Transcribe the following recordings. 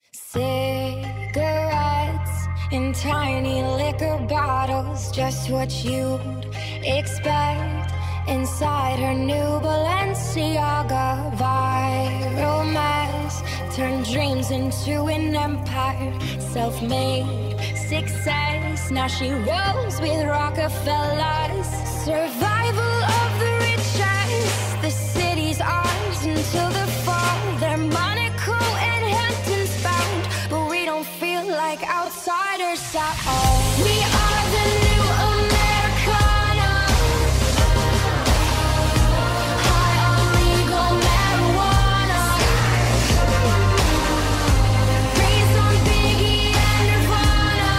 Cigarettes in tiny liquor bottles, just what you'd expect inside her new Balenciaga. Viral mess turned dreams into an empire, self-made success. Now she rolls with Rockefellers. Survival of the richest, the city's ours until the fall. They're Monaco and Hamptons bound, but we don't feel like outsiders at all. We are the new Americana, high on legal marijuana, raised on Biggie and Nirvana.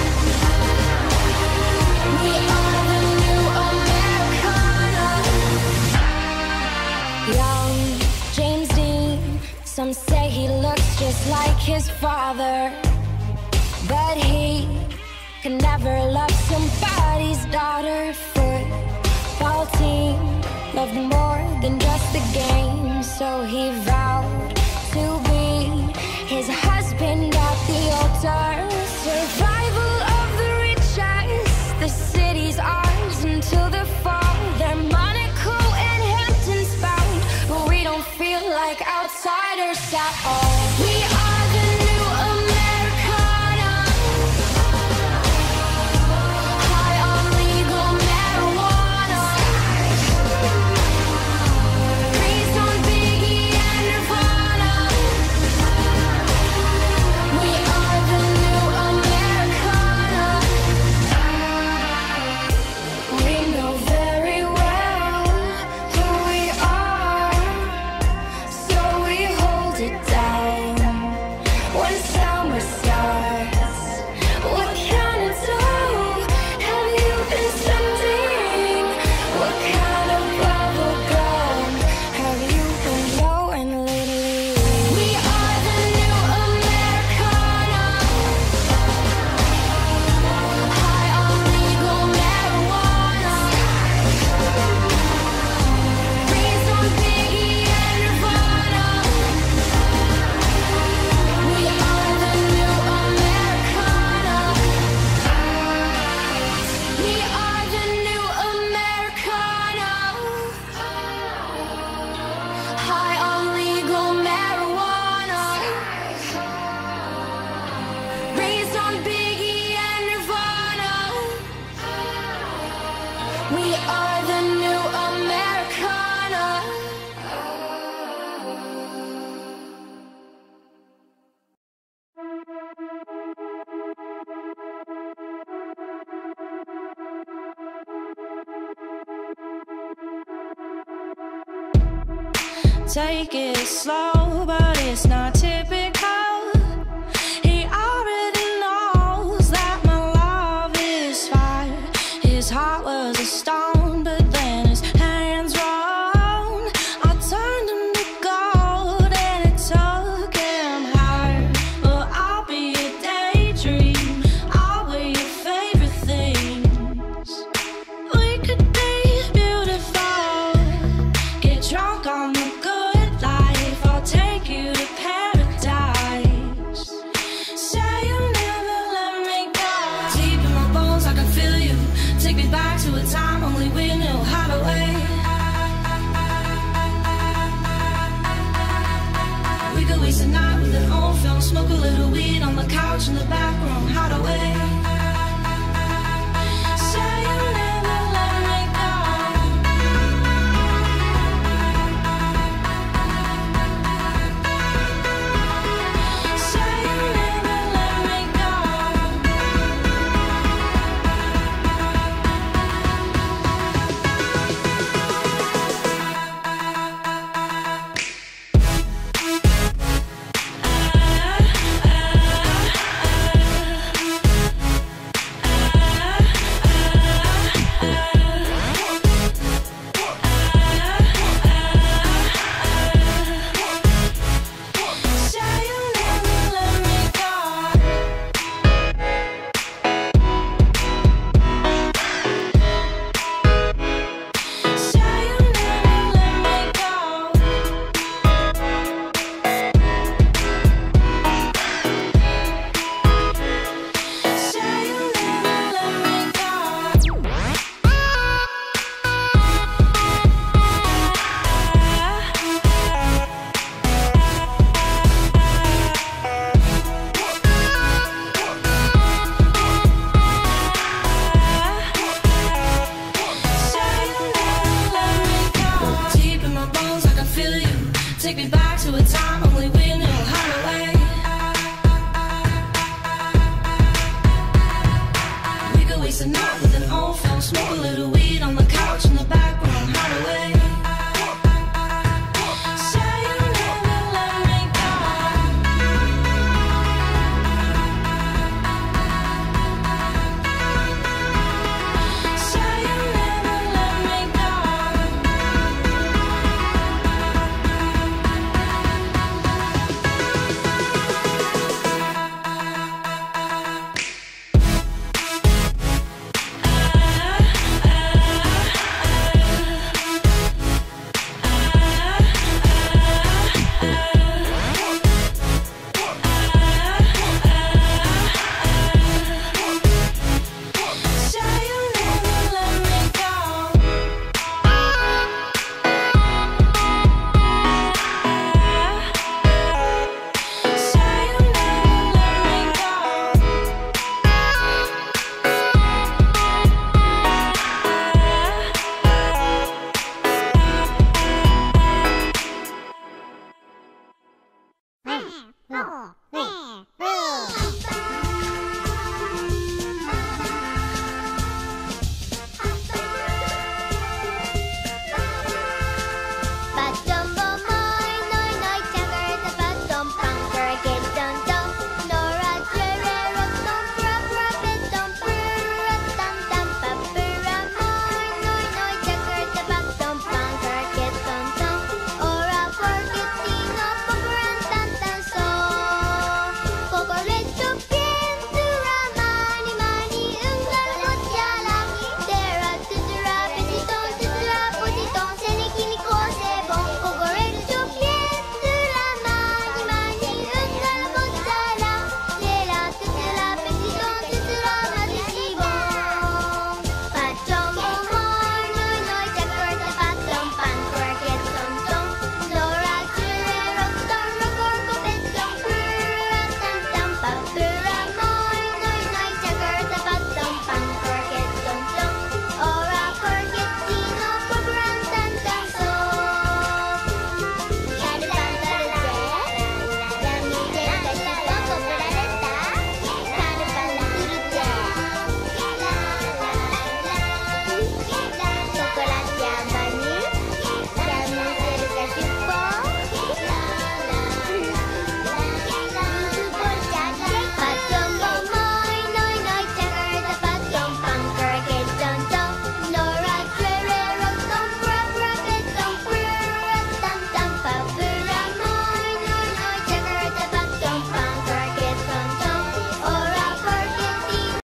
We are the new Americana. Young James Dean, some say he looks just like his father, but he could never love somebody's daughter. Football team loved more than just the game, so he vowed to be his husband at the altar. Survival of the richest, the city's ours until the fall. They're Monaco and Hamptons bound, but we don't feel like outsiders at all. We are the new Americana, high on legal marijuana, raised on Biggie and Nirvana. We are the new Americana. We know very well who we are, so we hold it down when summer starts. What kind of dough have you been spending? What kind of bubble gum have you been blowing lately? We are the new Americana, high on legal marijuana, raised on Biggie and Nirvana. We are the new Americana. We are the new Americana, high on legal marijuana, raised on Biggie and Nirvana. We are the new Americana. Take it slow, but it's not typical. He already knows that my love is fire. His heart was a stone, but then his hands rolled. I turned him to gold and it took him higher. But I'll be a daydream, I'll wear your favorite things. We could be beautiful, get drunk on the good life. I'll take you to paradise. Say you'll never let me go. Deep in my bones, I can feel you. Take me back to a time only we knew how to wait. We could waste a night with an old film, smoke a little weed on the couch in the back room.